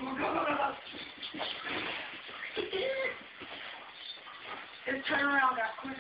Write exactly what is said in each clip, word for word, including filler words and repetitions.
His turnaround got quicker.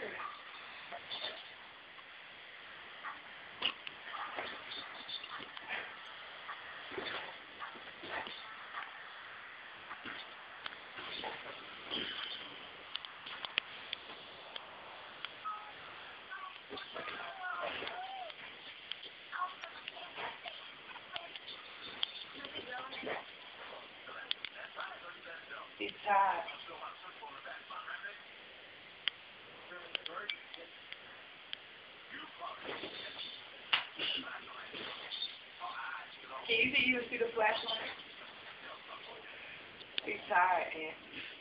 He's tired. Can you see you see the flashlight? He's tired, man.